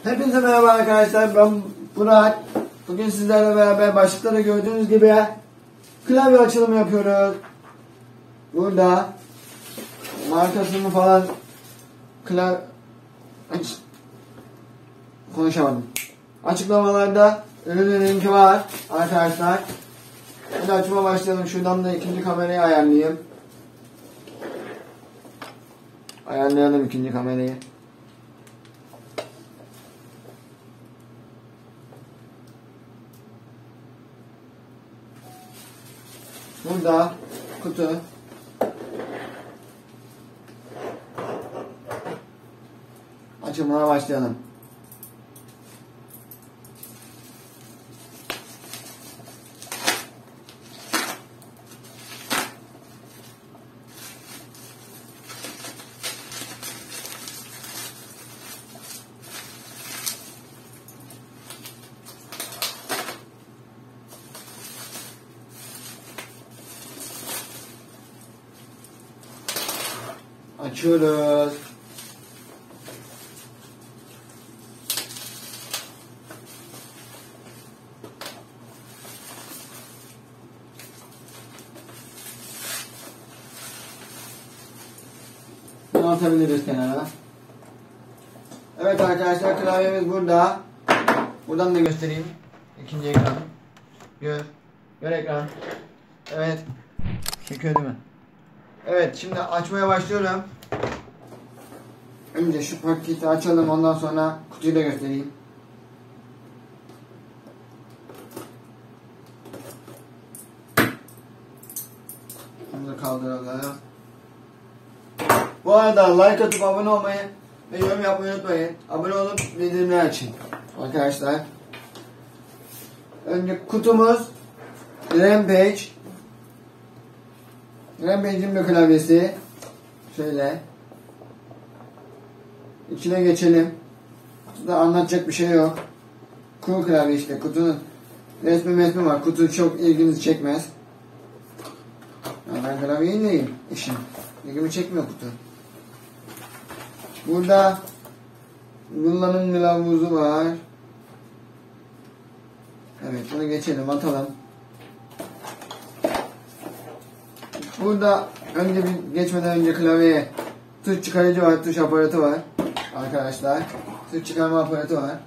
Hepinize merhaba arkadaşlar, ben Burak. Bugün sizlerle beraber başlıkta da gördüğünüz gibi klavye açılımı yapıyoruz. Burada markasını falan konuşamadım. Açıklamalarda ürünün linki var arkadaşlar. Hadi açıma başlayalım. Şuradan da ikinci kamerayı ayarlayayım. Ayarlayalım ikinci kamerayı. Burada kutu. Açılmaya başlayalım. Açıyoruz. Bunu atabiliriz kenara. Evet arkadaşlar, klavyemiz burada. Buradan da göstereyim. İkinci ekran. Gör ekran. Evet. Çekiyor değil mi? Evet, şimdi açmaya başlıyorum. Önce şu paketi açalım, ondan sonra kutuyu da göstereyim. Bunu da kaldıralım. Bu arada like atıp abone olmayı ve yorum yapmayı unutmayın. Abone olup bildirimleri açın arkadaşlar. Önce kutumuz Rampage. Rampage'in bir klavyesi. Şöyle. İçine geçelim. Kutuda anlatacak bir şey yok. Cool klavye işte. Kutunun resmi var. Kutu çok ilginizi çekmez. Ya ben klavyeyi neyim? İşim. İlgimi çekmiyor kutu. Burada kullanım kılavuzu var. Evet, bunu geçelim, atalım. Burada geçmeden önce klavyeye tuş çıkarıcı var, tuş aparatı var arkadaşlar. Tuş çıkarma aparatı var.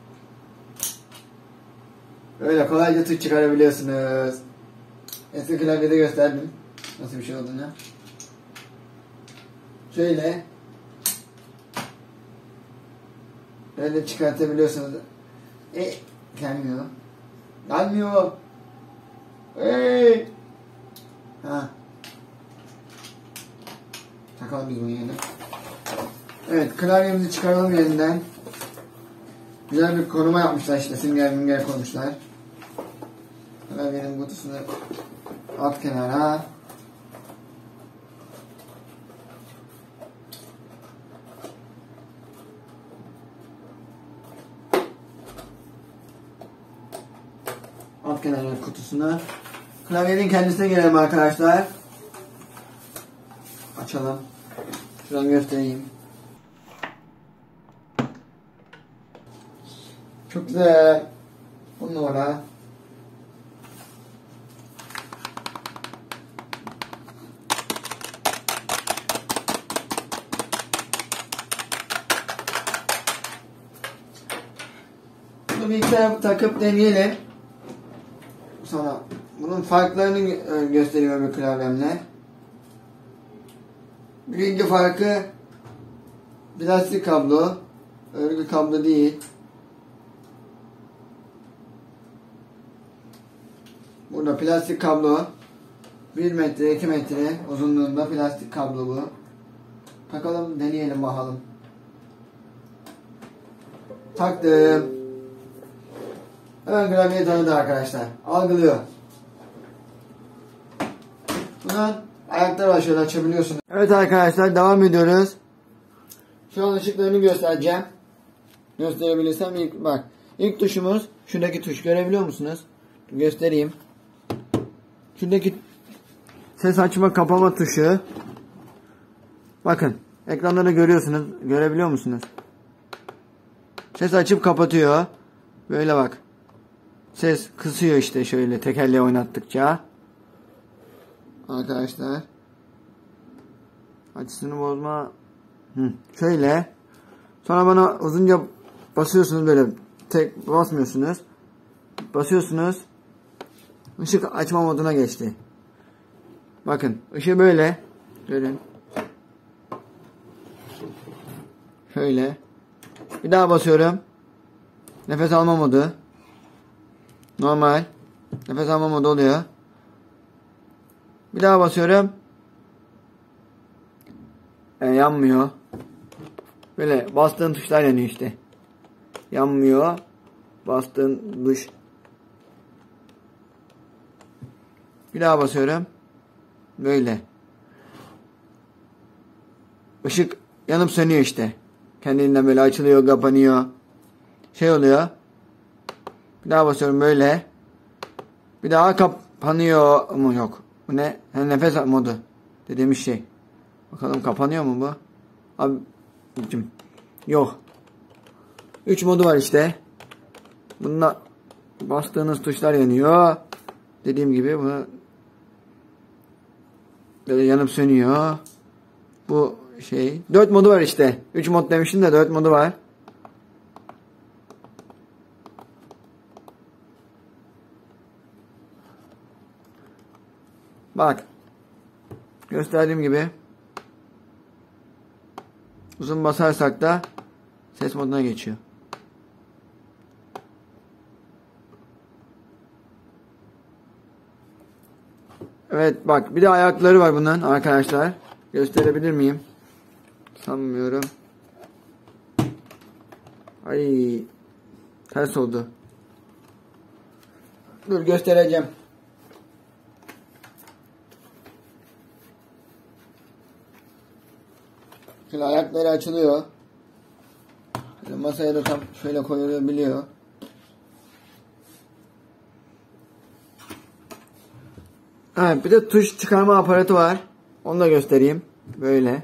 Öyle kolayca tuş çıkarabiliyorsunuz. Eski klavyede gösterdim nasıl bir şey olduğunu. Şöyle böyle çıkartabiliyorsunuz. Gelmiyor. Gelmiyor. Ha. Takalım biz bunu yerine. Evet, klavyemizi çıkaralım yerinden. Güzel bir koruma yapmışlar işte, sünger koymuşlar. Klavyenin kutusunu at kenara. At kenara kutusunu. Klavyenin kendisine gelelim arkadaşlar. Açalım. Şuradan göstereyim. Çok güzel. 10 numara. Bunu bilgisayara takıp deneyelim. Sonra bunun farklarını göstereyim öbür klavyemle. Birinci farkı plastik kablo. Örgü kablo değil. Burada plastik kablo. 1 metre 2 metre uzunluğunda plastik kablo bu. Takalım, deneyelim bakalım. Taktım. Hemen klavyeyi tanıdı arkadaşlar. Algılıyor. Bunun ayakları var, şöyle açabiliyorsunuz. Evet arkadaşlar, devam ediyoruz. Şu an ışıklarını göstereceğim. Gösterebilirsem bak. İlk tuşumuz şuradaki tuş, görebiliyor musunuz? Göstereyim. Şuradaki ses açma kapama tuşu. Bakın ekranda da görüyorsunuz. Görebiliyor musunuz? Ses açıp kapatıyor. Böyle bak. Ses kısıyor işte şöyle tekerleği oynattıkça. Arkadaşlar. Açısını bozma. Şöyle. Sonra bana uzunca basıyorsunuz böyle. Tek basmıyorsunuz. Basıyorsunuz. Işık açma moduna geçti. Bakın. Işığı böyle. Görün. Şöyle. Bir daha basıyorum. Nefes alma modu. Normal. Nefes alma modu oluyor. Bir daha basıyorum. Yanmıyor. Böyle bastığın tuşlar yanıyor işte. Yanmıyor. Bastığın tuş. Bir daha basıyorum. Böyle. Işık yanıp sönüyor işte. Kendiliğinden böyle açılıyor, kapanıyor. Şey oluyor. Bir daha basıyorum böyle. Bir daha kapanıyor mu? Yok. Bu ne? Nefes modu. Dediğimiz şey. Bakalım kapanıyor mu bu? Abi. Yok. 3 modu var işte. Bunda bastığınız tuşlar yanıyor. Dediğim gibi bunu böyle yanıp sönüyor. Bu şey. 4 modu var işte. 3 mod demiştim de 4 modu var. Bak. Gösterdiğim gibi. Uzun basarsak da ses moduna geçiyor. Evet bak bir de ayakları var bunun arkadaşlar. Gösterebilir miyim? Sanmıyorum. Ay ters oldu. Dur göstereceğim. Şöyle ayakları açılıyor. Şöyle masaya da tam şöyle koyulabiliyor. Evet bir de tuş çıkarma aparatı var. Onu da göstereyim. Böyle.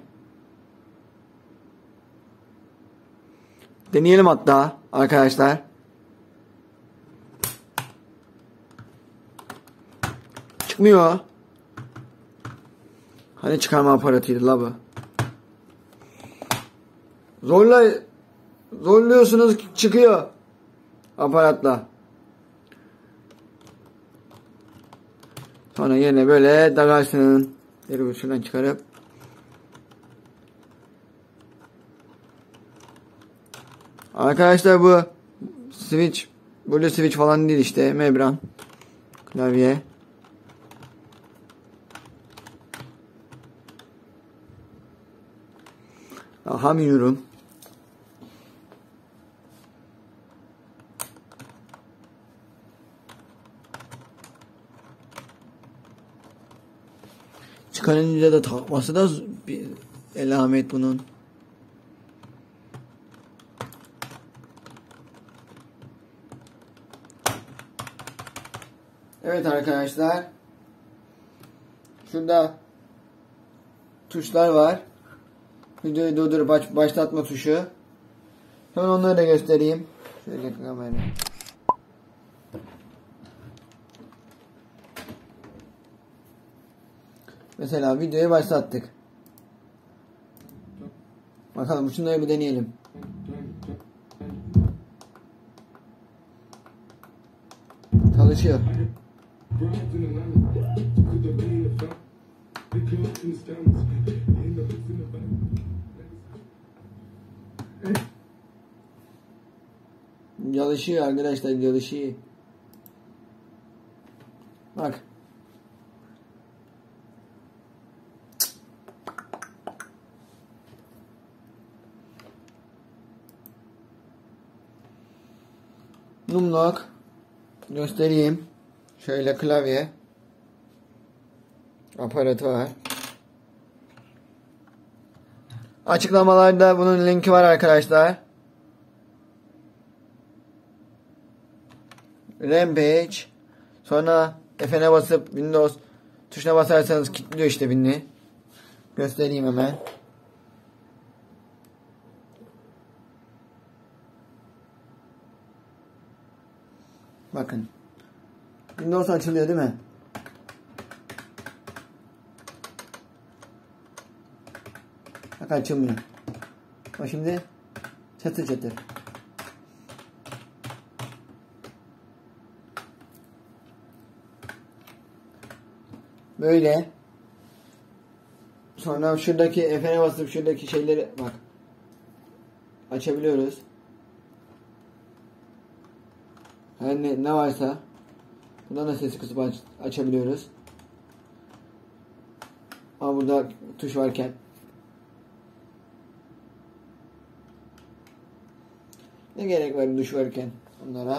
Deneyelim hatta arkadaşlar. Çıkmıyor. Hani çıkarma aparatıydı la bu. Zorluyorsunuz çıkıyor. Aparatla. Sonra yerine böyle takarsın. Şuradan çıkarıp. Arkadaşlar bu switch. Böyle switch falan değil işte. Membran. Klavye. Ahamıyorum. Çıkarınca da takması da bir elamet bunun. Evet arkadaşlar. Şurada tuşlar var. Videoyu durdurup başlatma tuşu. Hemen onları da göstereyim. Şöyle kamerayı. Mesela videoyu başlattık. Bakalım şunları bir deneyelim. Çalışıyor. Çalışıyor arkadaşlar, çalışıyor. Bak. Numlock göstereyim. Şöyle klavye aparatı var. Açıklamalarda bunun linki var arkadaşlar. Rampage. Sonra F'ne basıp Windows tuşuna basarsanız kilitliyor işte Win'i. Göstereyim hemen. Bakın. Windows açılıyor değil mi? Bak açılmıyor. Bak şimdi çatır çatır. Böyle. Sonra şuradaki F'ye basıp şuradaki şeyleri bak. Açabiliyoruz. Her ne varsa. Buradan da sesi kısıp açabiliyoruz. Ama burada tuş varken. Ne gerek var tuş varken onlara?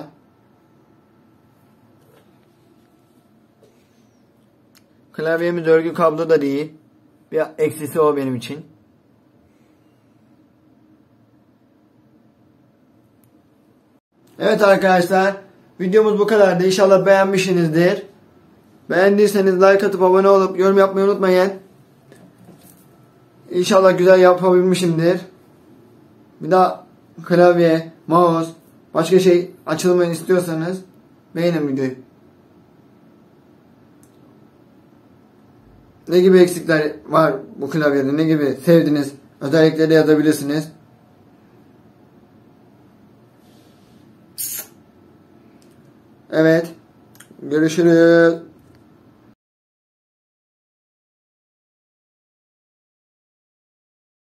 Klavyemiz örgü kablo da değil. Bir eksisi o benim için. Evet arkadaşlar. Videomuz bu kadardı. İnşallah beğenmişsinizdir. Beğendiyseniz like atıp abone olup yorum yapmayı unutmayın. İnşallah güzel yapabilmişimdir. Bir daha klavye, mouse, başka şey açılmayı istiyorsanız beğenin videoyu. Ne gibi eksikler var bu klavyede, ne gibi sevdiğiniz özellikleri yazabilirsiniz. Evet. Görüşürüz.